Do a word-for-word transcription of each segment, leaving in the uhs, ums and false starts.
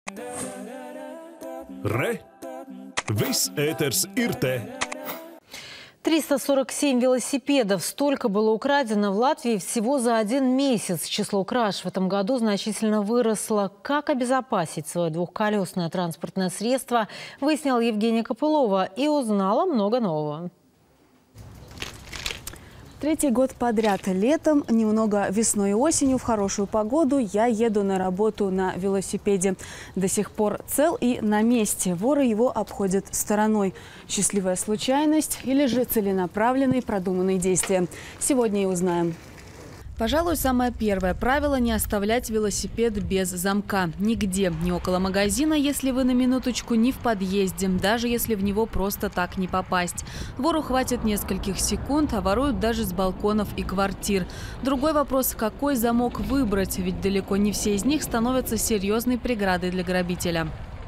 Re! Viss ēters ir te! триста сорок семь велосипедов. Столько было украдено в Латвии всего за один месяц. Число краж в этом году значительно выросло. Как обезопасить свое двухколесное транспортное средство, выяснила Евгения Копылова и узнала много нового. Третий год подряд летом, немного весной и осенью в хорошую погоду я еду на работу на велосипеде. До сих пор цел и на месте. Воры его обходят стороной. Счастливая случайность или же целенаправленные продуманные действия? Сегодня и узнаем. Пожалуй, самое первое правило – не оставлять велосипед без замка. Нигде, ни около магазина, если вы на минуточку, ни в подъезде, даже если в него просто так не попасть. Вору хватит нескольких секунд, а воруют даже с балконов и квартир. Другой вопрос – какой замок выбрать, ведь далеко не все из них становятся серьезной преградой для грабителя.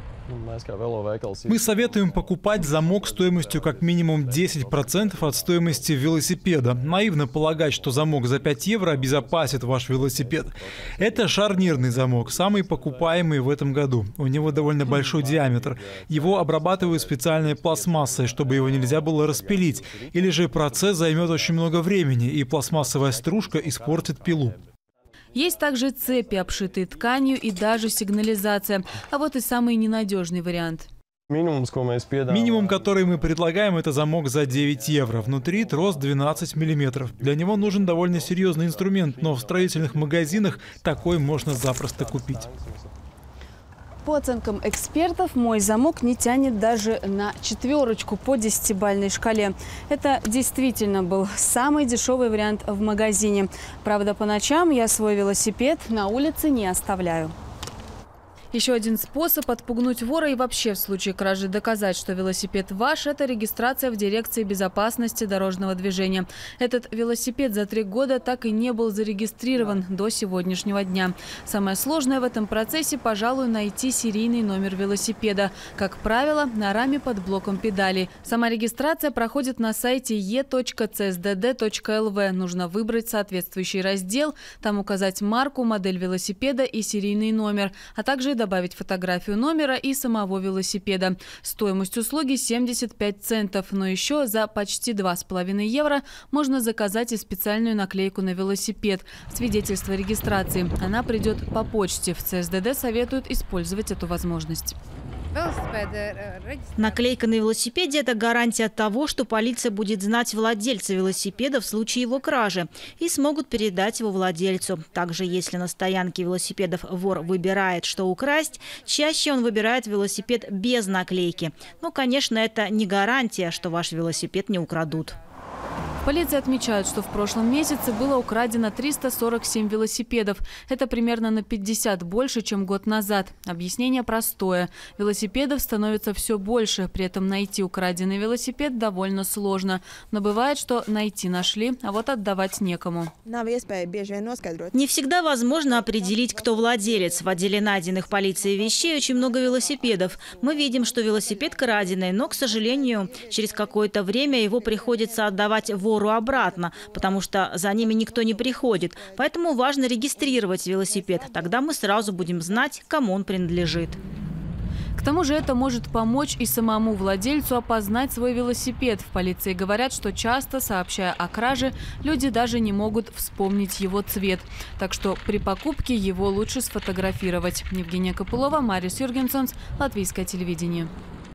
Мы советуем покупать замок стоимостью как минимум десять процентов от стоимости велосипеда. Наивно полагать, что замок за пять евро обезопасит ваш велосипед. Это шарнирный замок, самый покупаемый в этом году. У него довольно большой диаметр. Его обрабатывают специальной пластмассой, чтобы его нельзя было распилить. Или же процесс займет очень много времени, и пластмассовая стружка испортит пилу. Есть также цепи, обшитые тканью, и даже сигнализация. А вот и самый ненадежный вариант. Минимум, который мы предлагаем, это замок за девять евро. Внутри трос двенадцать миллиметров. Для него нужен довольно серьезный инструмент, но в строительных магазинах такой можно запросто купить. По оценкам экспертов, мой замок не тянет даже на четверочку по десятибалльной шкале. Это действительно был самый дешевый вариант в магазине. Правда, по ночам я свой велосипед на улице не оставляю. Еще один способ отпугнуть вора и вообще в случае кражи доказать, что велосипед ваш – это регистрация в дирекции безопасности дорожного движения. Этот велосипед за три года так и не был зарегистрирован до сегодняшнего дня. Самое сложное в этом процессе, пожалуй, найти серийный номер велосипеда. Как правило, на раме под блоком педалей. Сама регистрация проходит на сайте e точка c s d d точка l v. Нужно выбрать соответствующий раздел, там указать марку, модель велосипеда и серийный номер, а также добавить фотографию номера и самого велосипеда. Стоимость услуги семьдесят пять центов, но еще за почти два с половиной евро можно заказать и специальную наклейку на велосипед – свидетельство регистрации. Она придет по почте. В C S D D советуют использовать эту возможность. Наклейка на велосипеде – это гарантия того, что полиция будет знать владельца велосипеда в случае его кражи и смогут передать его владельцу. Также, если на стоянке велосипедов вор выбирает, что украсть, чаще он выбирает велосипед без наклейки. Но, конечно, это не гарантия, что ваш велосипед не украдут. В полиции отмечают, что в прошлом месяце было украдено триста сорок семь велосипедов. Это примерно на пятьдесят больше, чем год назад. Объяснение простое. Велосипедов становится все больше. При этом найти украденный велосипед довольно сложно. Но бывает, что найти нашли, а вот отдавать некому. Не всегда возможно определить, кто владелец. В отделе найденных полицией вещей очень много велосипедов. Мы видим, что велосипед краденый, но, к сожалению, через какое-то время его приходится отдавать вору обратно, потому что за ними никто не приходит. Поэтому важно регистрировать велосипед. Тогда мы сразу будем знать, кому он принадлежит. К тому же это может помочь и самому владельцу опознать свой велосипед. В полиции говорят, что часто, сообщая о краже, люди даже не могут вспомнить его цвет. Так что при покупке его лучше сфотографировать. Евгения Копылова, Марис Юргенсонс, Латвийское телевидение.